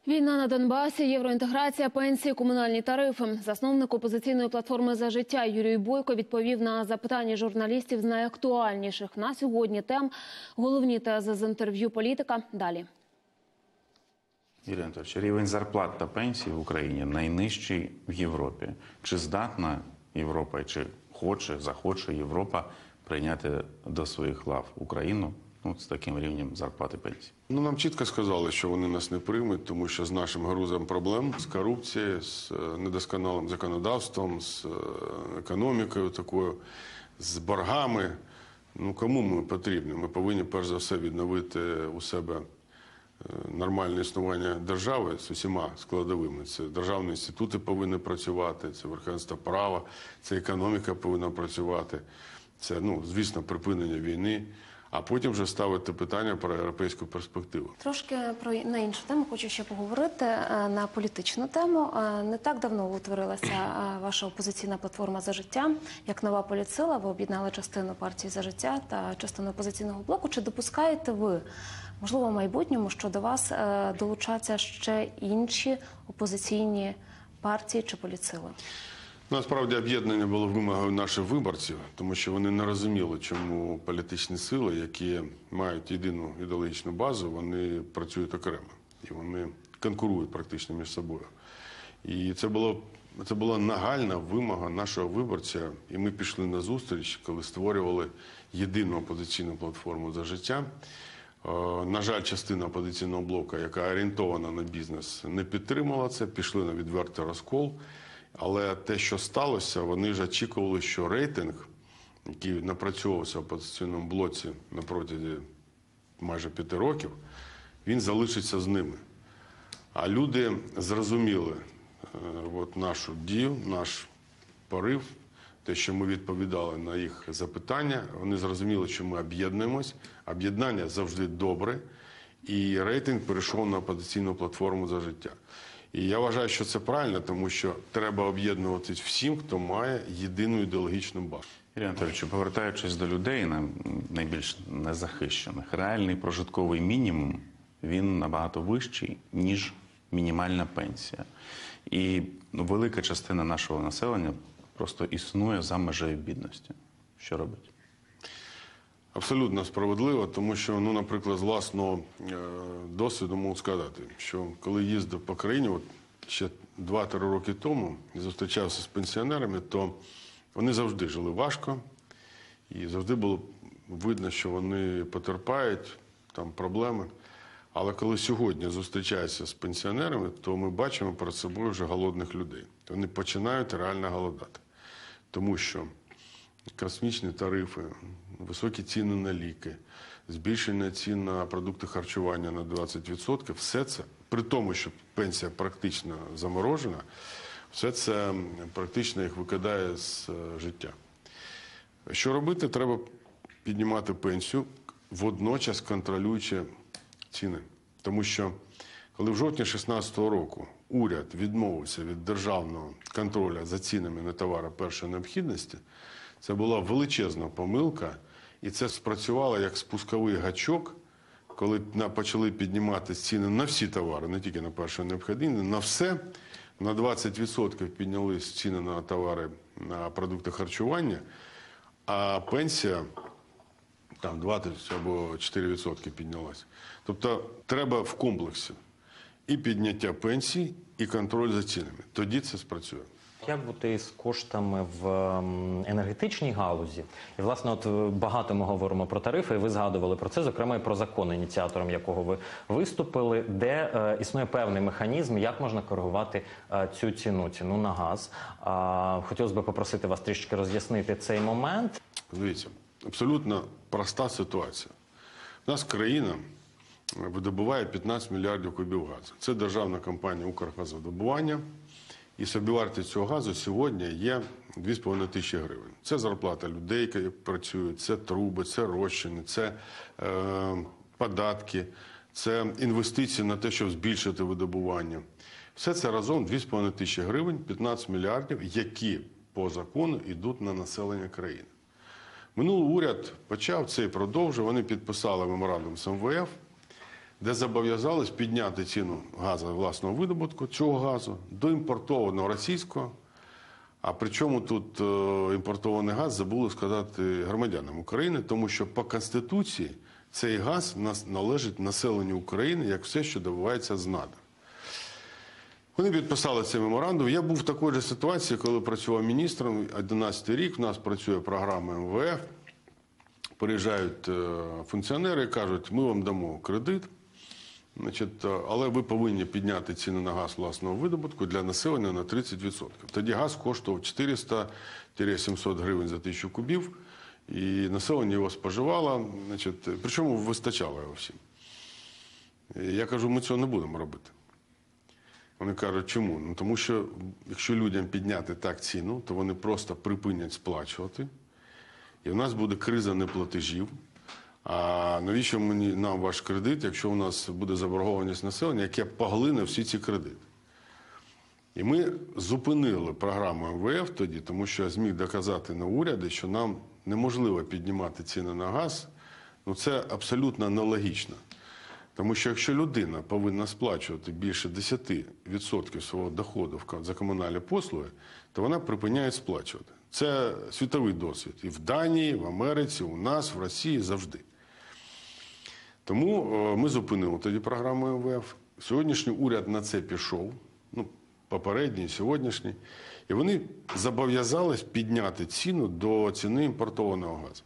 Війна на Донбасі, євроінтеграція, пенсії, комунальні тарифи. Засновник опозиційної платформи «За життя» Юрій Бойко відповів на запитання журналістів з найактуальніших на сьогодні тем. Головні тези з інтерв'ю політика. Далі. Юрій Анатольович, рівень зарплат та пенсій в Україні найнижчий в Європі. Чи здатна Європа, чи захоче Європа прийняти до своїх лав Україну з таким рівнем зарплати пенсій? Нам чітко сказали, що вони нас не приймуть, тому що з нашим грузом проблем, з корупцією, з недосконалим законодавством, з економікою такою, з боргами. Кому ми потрібні? Ми повинні, перш за все, відновити у себе нормальне існування держави з усіма складовими. Це державні інститути повинні працювати, це верховенство права, це економіка повинна працювати, це, звісно, припинення війни. А потім вже ставити питання про європейську перспективу. Трошки на іншу тему хочу ще поговорити, на політичну тему. Не так давно утворилася ваша опозиційна платформа «За життя». Як нова політсила, ви об'єднали частину партії «За життя» та частину опозиційного блоку. Чи допускаєте ви, можливо, в майбутньому, що до вас долучаться ще інші опозиційні партії чи політсили? Насправді, об'єднання було вимогою наших виборців, тому що вони не розуміли, чому політичні сили, які мають єдину ідеологічну базу, вони працюють окремо. І вони конкурують практично між собою. І це була нагальна вимога нашого виборця. І ми пішли на зустріч, коли створювали єдину опозиційну платформу «За життя». На жаль, частина опозиційного блоку, яка орієнтована на бізнес, не підтримала це, пішли на відвертий розкол. Але те, що сталося, вони ж очікували, що рейтинг, який напрацьовувався в опозиційному блоці на протязі майже 5 років, він залишиться з ними. А люди зрозуміли нашу дію, наш порив, те, що ми відповідали на їх запитання. Вони зрозуміли, що ми об'єднуємось. Об'єднання завжди добре. І рейтинг перейшов на опозиційну платформу «За життя». І я вважаю, що це правильно, тому що треба об'єднуватись всім, хто має єдину ідеологічну базу. Юрій Анатольович, повертаючись до людей, найбільш незахищених, реальний прожитковий мінімум, він набагато вищий, ніж мінімальна пенсія. І велика частина нашого населення просто існує за межею бідності. Що робить? Абсолютно справедливо, тому що, наприклад, з власного досвіду можу сказати, що коли їздив по країні, ще 2-3 роки тому, і зустрічався з пенсіонерами, то вони завжди жили важко, і завжди було видно, що вони потерпають, там проблеми. Але коли сьогодні зустрічаюся з пенсіонерами, то ми бачимо перед собою вже голодних людей. Вони починають реально голодати, тому що космічні тарифи, високі ціни на ліки, збільшення цін на продукти харчування на 20%, все це, при тому, що пенсія практично заморожена, все це практично їх викидає з життя. Що робити? Треба піднімати пенсію, водночас контролюючи ціни. Тому що, коли в жовтні 2016 року уряд відмовився від державного контролю за цінами на товари першої необхідності, це була величезна помилка, і це спрацювало як спусковий гачок, коли почали піднімати ціни на всі товари, не тільки на першу необхідність, на все. На 20% піднялись ціни на товари, на продукти харчування, а пенсія там 20 або 4% піднялась. Тобто треба в комплексі і підняття пенсій, і контроль за цінами. Тоді це спрацює. Як бути з коштами в енергетичній галузі? І, власне, багато ми говоримо про тарифи, і ви згадували про це, зокрема і про закон, ініціатором якого ви виступили, де існує певний механізм, як можна коригувати цю ціну на газ. Хотілося б попросити вас трішки роз'яснити цей момент. Дивіться, абсолютно проста ситуація. У нас країна видобуває 15 мільярдів кубів газу. Це державна компанія «Укргазвидобування». І собівартість цього газу сьогодні є 2,5 тисячі гривень. Це зарплата людей, які працюють, це труби, це розчини, це податки, це інвестиції на те, щоб збільшити видобування. Все це разом 2,5 тисячі гривень, 15 мільярдів, які по закону йдуть на населення країни. Минулий уряд почав це і продовжив. Вони підписали меморандум з МВФ. де зобов'язались підняти ціну газу власного видобутку, цього газу, до імпортованого російського. А причому тут імпортований газ забули сказати громадянам України, тому що по Конституції цей газ належить населенню України, як все, що добувається з надр. Вони підписали цей меморандум. Я був в такій же ситуації, коли працював міністром. 11-й рік, в нас працює програма МВФ. Приїжджають функціонери і кажуть, ми вам дамо кредит, значить, але ви повинні підняти ціни на газ власного видобутку для населення на 30%. Тоді газ коштував 400-700 гривень за 1000 кубів, і населення його споживало, значить, причому вистачало його всім. Я кажу, ми цього не будемо робити. Вони кажуть, чому? Ну, тому що, якщо людям підняти так ціну, то вони просто припинять сплачувати, і в нас буде криза неплатежів. А навіщо нам ваш кредит, якщо у нас буде заборгованість населення, яке поглине всі ці кредити? І ми зупинили програму МВФ тоді, тому що я зміг доказати на уряді, що нам неможливо піднімати ціни на газ. Ну, це абсолютно нелогічно. Тому що якщо людина повинна сплачувати більше 10% свого доходу за комунальні послуги, то вона припиняє сплачувати. Це світовий досвід. І в Данії, і в Америці, у нас, в Росії завжди. Тому ми зупинили тоді програму МВФ. Сьогоднішній уряд на це пішов, ну, попередній, сьогоднішній. І вони зобов'язались підняти ціну до ціни імпортованого газу.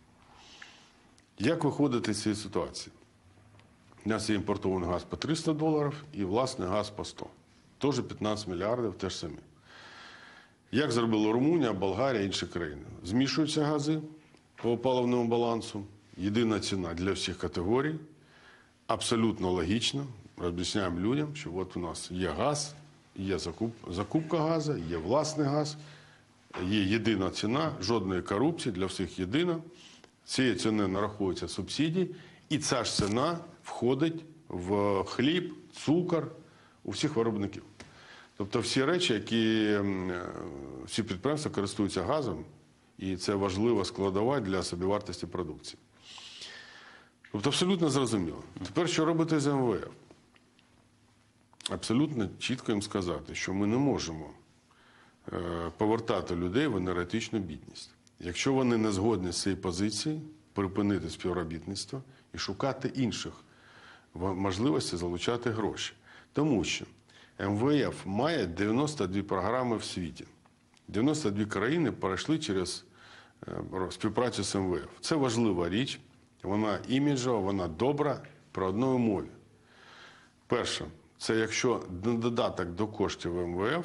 Як виходити з цієї ситуації? У нас є імпортований газ по $300 і власний газ по 100. Теж 15 мільярдів, теж самі. Як зробила Румунія, Болгарія і інші країни? Змішуються гази по паливному балансу. Єдина ціна для всіх категорій. Абсолютно логічно. Об'ясняємо людям, що от у нас є газ, є закупка газу, є власний газ, є єдина ціна, жодної корупції, для всіх єдина. Цієї ціни нараховуються субсидії, і ця ж ціна входить в хліб, цукор у всіх виробників. Тобто всі речі, всі підприємства користуються газом, і це важлива складова для собівартості продукції. Тобто абсолютно зрозуміло. Тепер що робити з МВФ? Абсолютно чітко їм сказати, що ми не можемо повертати людей в енергетичну бідність. Якщо вони не згодні з цією позицією, припинити співробітництво і шукати інших можливостей залучати гроші. Тому що МВФ має 92 програми в світі. 92 країни пройшли через співпрацю з МВФ. Це важлива річ, вона іміджова, вона добра, про одній мові. Перше, це якщо на додаток до коштів МВФ,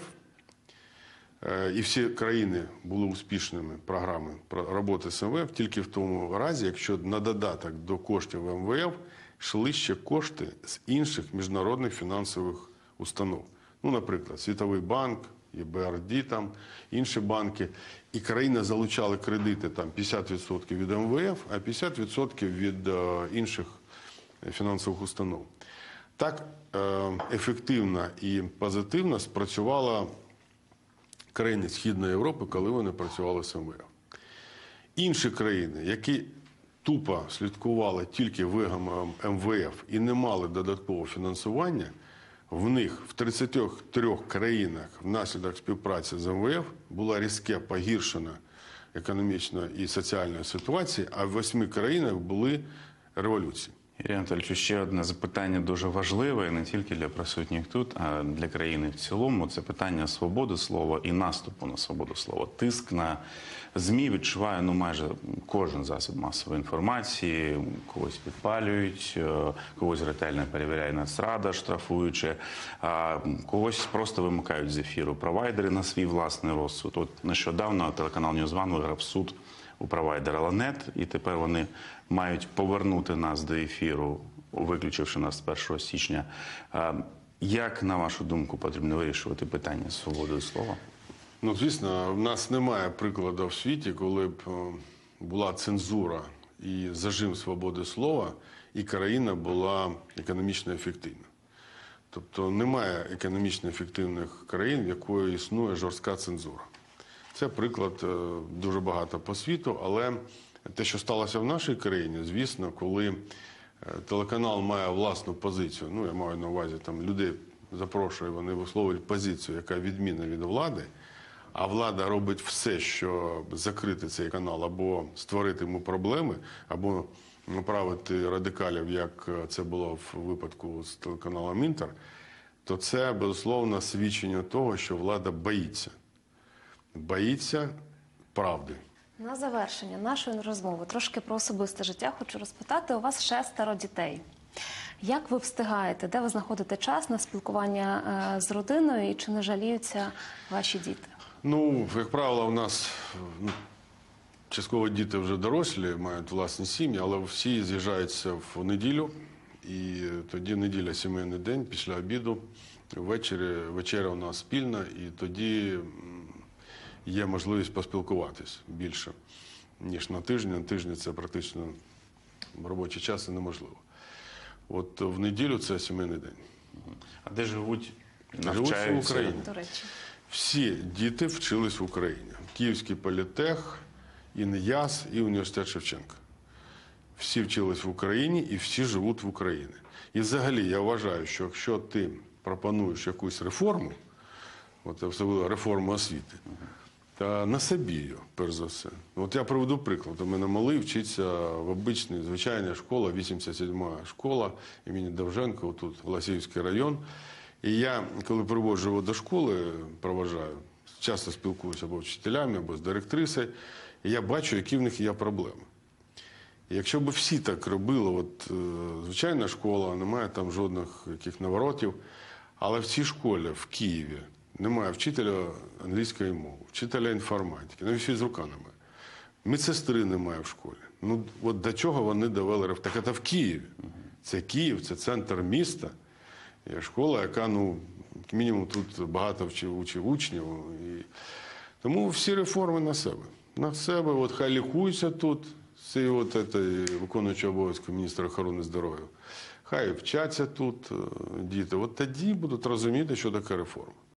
і всі країни були успішними програми роботи з МВФ, тільки в тому разі, якщо на додаток до коштів МВФ йшли ще кошти з інших міжнародних фінансових установ. Ну, наприклад, Світовий банк, ЄБРД, там, інші банки. І країни залучали кредити там 50% від МВФ, а 50% від інших фінансових установ. Так ефективно і позитивно спрацювала країни Східної Європи, коли вони працювали з МВФ. Інші країни, які тупо слідкували тільки вимогам МВФ і не мали додаткового фінансування, в них в 33 країнах внаслідок співпраці з МВФ була різке погіршена економічна і соціальна ситуація, а в 8 країнах були революції. Юрій Анатолійович, ще одне запитання дуже важливе, не тільки для присутніх тут, а для країни в цілому. Це питання свободи слова і наступу на свободу слова. Тиск на ЗМІ відчуває майже кожен засіб масової інформації. Когось підпалюють, когось ретельно перевіряє Нацрада, штрафуючи, а когось просто вимикають з ефіру провайдери на свій власний розсуд. От нещодавно телеканал NewsOne виграв суд у провайдера Ланет, і тепер вони мають повернути нас до ефіру, виключивши нас з 1 січня. Як, на вашу думку, потрібно вирішувати питання з свободою слова? Ну, звісно, в нас немає прикладу в світі, коли б була цензура і зажим свободи слова, і країна була економічно ефективна. Тобто немає економічно ефективних країн, в якої існує жорстка цензура. Це приклад дуже багато по світу, але те, що сталося в нашій країні, звісно, коли телеканал має власну позицію, ну я маю на увазі, там людей запрошує, вони висловлюють позицію, яка відмінна від влади, а влада робить все, щоб закрити цей канал, або створити йому проблеми, або направити радикалів, як це було в випадку з телеканалом «Інтер», то це, безусловно, свідчення того, що влада боїться правди. На завершення нашої розмови трошки про особисте життя хочу розпитати. У вас 6 дітей. Як ви встигаєте, де ви знаходите час на спілкування з родиною і чи не жаліються ваші діти? Ну, як правило, у нас частково діти вже дорослі, мають власні сім'ї, але всі з'їжджаються в неділю. І тоді неділя – сімейний день, після обіду, вечеря у нас спільна, і тоді є можливість поспілкуватись більше, ніж на тижні. На тижні це практично в робочий час і неможливо. От в неділю це сімейний день. А де живуть, Живуть в навчаються? Україні. До речі. Всі діти вчились в Україні. Київський політех, ІНЯС і університет Шевченка. Всі вчились в Україні і всі живуть в Україні. І взагалі я вважаю, що якщо ти пропонуєш якусь реформу, от особливо реформу освіти, та на собі її, перш за все. От я приведу приклад. У мене малий вчиться в обичній, звичайній школі, 87-ма школа імені Довженка, отут, Голосіївський район. І я, коли приводжу його до школи, проважаю, часто спілкуюся або з вчителями, або з директрисою, і я бачу, які в них є проблеми. І якщо б всі так робили, от звичайна школа, немає там жодних яких наворотів, але в цій школі, в Києві, немає вчителя англійської мови, вчителя інформатики, навіть фізрука немає. Медсестри немає в школі. Ну, от до чого вони довели? Так це в Києві. Це Київ, це центр міста. Є школа, яка, ну, як мінімум, тут багато вчив учнів. І... Тому всі реформи на себе. На себе, от хай лікуються тут, це от виконуючий обов'язки міністра охорони здоров'я. Хай вчаться тут діти. От тоді будуть розуміти, що таке реформа.